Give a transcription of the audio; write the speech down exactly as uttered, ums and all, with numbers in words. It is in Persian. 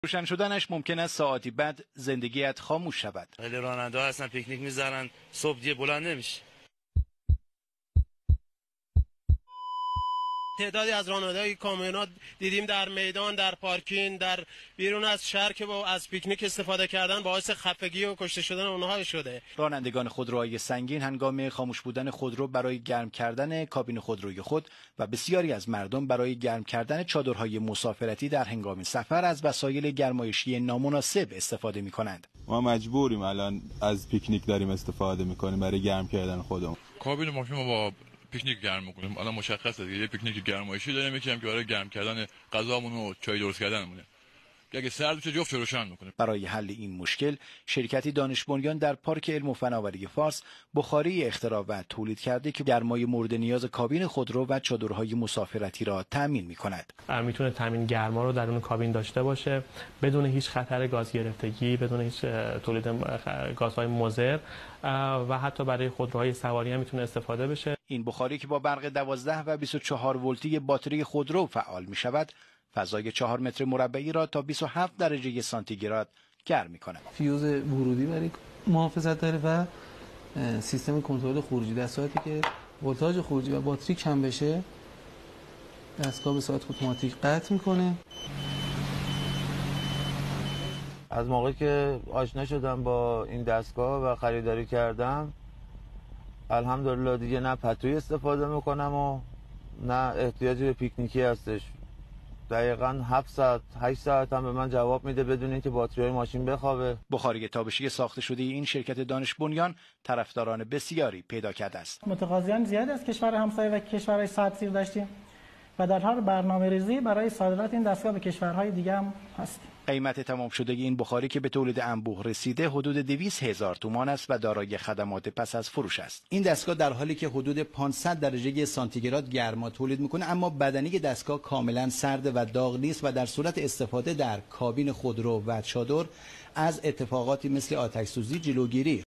روشن شدنش ممکن است ساعتی بعد زندگیت خاموش شود. خیلی راننده هستن پیکنیک میذارن صبح دیگه بلند نمیشه. تعدادی از راننده‌های کامیونات دیدیم در میدان، در پارکینگ، در بیرون از شهر که با از پیکنیک استفاده کردن باعث خفگی و کشته شدن اونها شده. رانندگان خودروهای سنگین هنگام خاموش بودن خودرو برای گرم کردن کابین خودروی خود و بسیاری از مردم برای گرم کردن چادرهای مسافرتی در هنگام سفر از وسایل گرمایشی نامناسب استفاده می‌کنند. ما مجبوریم الان از پیکنیک داریم استفاده می‌کنیم برای گرم کردن خودمون. کابین ماشین ما با پیکنیک گرم می‌کنیم. الان مشخصه دیگه یه پیکنیک گرمایشی داریم می‌کنیم که برای گرم کردن غذامون و چای درست کردنمونه. اگه سرد بشه جفت روشن می‌کنیم. برای حل این مشکل شرکتی دانش بنیان در پارک علم و فناوری فارس بخاری اختراع و تولید کرده که گرمای مورد نیاز کابین خودرو و چادرهای مسافرتی را تامین می‌کند. میتونه تامین گرما رو درون کابین داشته باشه بدون هیچ خطر گاز گرفتگی، بدون هیچ تولید گازهای مضر و حتی برای خودروهای سواری هم میتونه استفاده بشه. این بخاری که با برق دوازده و بیست و چهار ولتی باتری خودرو فعال می‌شود، فضای چهار متر مربعی را تا بیست و هفت درجه سانتیگراد گرم می‌کند. فیوز ورودی برای محافظت داره و سیستم کنترل خروجی. در صورتی که ولتاژ خروجی و باتری کم بشه دستگاه به صورت اتوماتیک قطع میکنه. از موقعی که آشنا شدم با این دستگاه و خریداری کردم الحمدلله دیگه نه پتوی استفاده میکنم و نه احتیاجی به پیکنیکی هستش. دقیقاً هفت ساعت هشت ساعت هم به من جواب میده بدون اینکه باتری ماشین بخوابه. بخاری تابشی ساخته شده این شرکت دانش بنیان طرفداران بسیاری پیدا کرده است. متقاضیان زیاد از کشور همسایه و کشورهای سطحی داشتیم و در حال برنامه‌ریزی برای صادرات این دستگاه به کشورهای دیگه هم هستیم. قیمت تمام شده این بخاری که به تولید انبوه رسیده حدود دویست هزار تومان است و دارای خدمات پس از فروش است. این دستگاه در حالی که حدود پانصد درجه سانتیگراد گرما تولید میکنه اما بدنه دستگاه کاملا سرد و داغ نیست و در صورت استفاده در کابین خودرو و چادر از اتفاقاتی مثل آتش سوزی جلوگیری